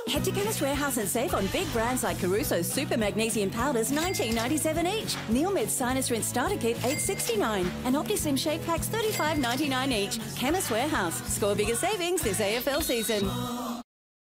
Head to Chemist Warehouse and save on big brands like Caruso's Super Magnesium Powders, $19.97 each. Neomed's Sinus Rinse Starter Kit, $8.69. And OptiSlim Shake Packs, $35.99 each. Chemist Warehouse. Score bigger savings this AFL season.